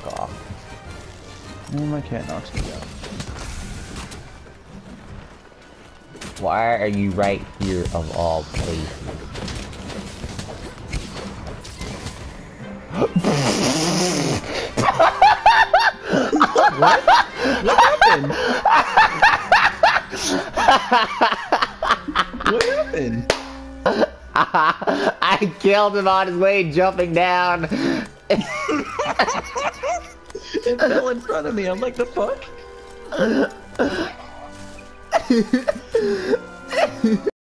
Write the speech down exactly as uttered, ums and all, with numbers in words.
Fuck off. Oh, my cat knocks me down. Why are you right here of all places? What? What happened? What happened? I killed him on his way jumping down. It fell in front of me. I'm like, the fuck?